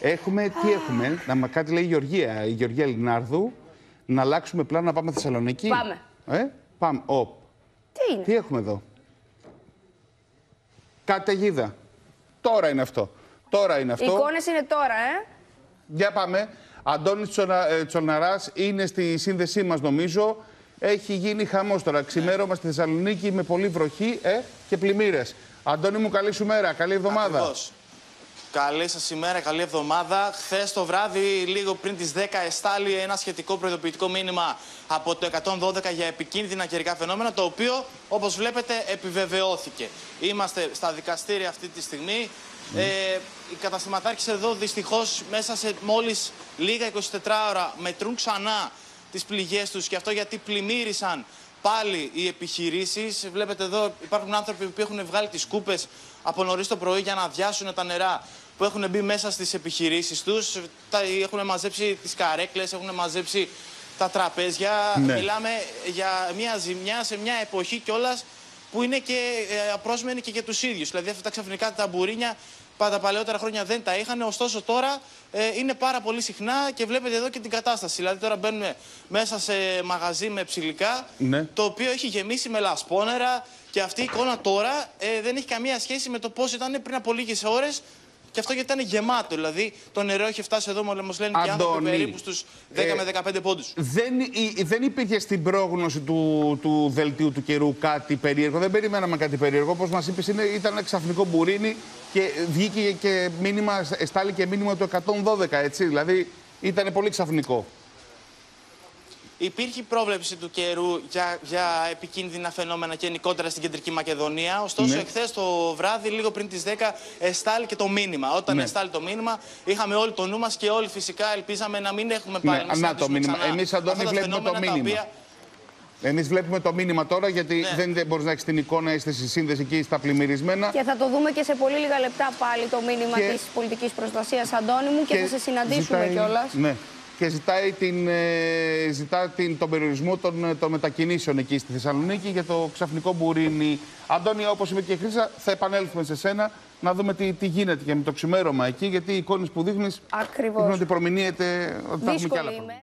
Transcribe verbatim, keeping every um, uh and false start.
Έχουμε, τι έχουμε, να κάτι λέει η Γεωργία, η Γεωργία Λινάρδου, να αλλάξουμε πλάνο να πάμε Θεσσαλονίκη. Πάμε. Ε, πάμε. Ο. Τι είναι. Τι έχουμε εδώ. Καταιγίδα. Τώρα είναι αυτό. Τώρα είναι αυτό. Οι εικόνες είναι τώρα, ε. Για πάμε. Αντώνης Τσολνα, Τσολναράς είναι στη σύνδεσή μας, νομίζω. Έχει γίνει χαμός τώρα. Ξημέρωμα στη Θεσσαλονίκη με πολύ βροχή ε, και πλημμύρες. Αντώνη μου, καλή σου μέρα. Καλή εβδομάδα. Ακριβώς. Καλή σας ημέρα, καλή εβδομάδα. Χθες το βράδυ, λίγο πριν τις δέκα, εστάλει ένα σχετικό προειδοποιητικό μήνυμα από το εκατόν δώδεκα για επικίνδυνα καιρικά φαινόμενα, το οποίο, όπως βλέπετε, επιβεβαιώθηκε. Είμαστε στα δικαστήρια αυτή τη στιγμή. Mm. Ε, οι καταστηματάρχες εδώ, δυστυχώς, μέσα σε μόλις λίγα εικοσιτετρά ώρα μετρούν ξανά τις πληγές τους, και αυτό γιατί πλημμύρισαν πάλι οι επιχειρήσεις. Βλέπετε εδώ υπάρχουν άνθρωποι που έχουν βγάλει τις σκούπες από νωρίς το πρωί για να αδειάσουν τα νερά που έχουν μπει μέσα στις επιχειρήσεις τους. Έχουν μαζέψει τις καρέκλες, έχουν μαζέψει τα τραπέζια. Ναι. Μιλάμε για μια ζημιά σε μια εποχή κιόλας που είναι και απρόσμενη και για τους ίδιους. Δηλαδή αυτά τα ξαφνικά τα μπουρίνια τα παλαιότερα χρόνια δεν τα είχαν, ωστόσο τώρα ε, είναι πάρα πολύ συχνά και βλέπετε εδώ και την κατάσταση. Δηλαδή τώρα μπαίνουμε μέσα σε μαγαζί με ψηλικά, ναι, το οποίο έχει γεμίσει με λασπόνερα, και αυτή η εικόνα τώρα ε, δεν έχει καμία σχέση με το πώς ήταν πριν από λίγες ώρες. Και αυτό γιατί ήταν γεμάτο. Δηλαδή το νερό έχει φτάσει εδώ, όμως λένε και άνθρωποι περίπου στους δέκα με δεκαπέντε πόντους. Δεν, δεν υπήρχε στην πρόγνωση του, του δελτίου του καιρού κάτι περίεργο. Δεν περιμέναμε κάτι περίεργο. Όπως μας είπες, είναι, ήταν ένα ξαφνικό μπουρίνι και βγήκε και μήνυμα, εστάλει και μήνυμα του εκατόν δώδεκα, έτσι. Δηλαδή ήταν πολύ ξαφνικό. Υπήρχε πρόβλεψη του καιρού για, για επικίνδυνα φαινόμενα και γενικότερα στην Κεντρική Μακεδονία. Ωστόσο, ναι, εχθές το βράδυ, λίγο πριν τις δέκα, εστάλει και το μήνυμα. Όταν, ναι, εστάλει το μήνυμα, είχαμε όλοι το νου μας και όλοι φυσικά ελπίζαμε να μην έχουμε πάλι. Ναι, να το μήνυμα. Εμείς, Αντώνη, βλέπουμε το μήνυμα. Οποία... Εμείς βλέπουμε το μήνυμα τώρα, γιατί, ναι, δεν μπορείς να έχεις την εικόνα, είστε στη σύνδεση εκεί στα πλημμυρισμένα. Και θα το δούμε και σε πολύ λίγα λεπτά πάλι το μήνυμα και... της πολιτικής προστασίας, Αντώνη μου, και, και θα σε συναντήσουμε ζητάει... κιόλας. Ναι. Και ζητάει την, ε, ζητά την, τον περιορισμό των, των μετακινήσεων εκεί στη Θεσσαλονίκη για το ξαφνικό μπουρίνι. Αντώνη, όπως είπε και η Χρύσα, θα επανέλθουμε σε σένα να δούμε τι, τι γίνεται και με το ξημέρωμα εκεί, γιατί οι εικόνες που δείχνεις δείχνουν ότι προμηνύεται ότι θα έχουμε κι άλλα.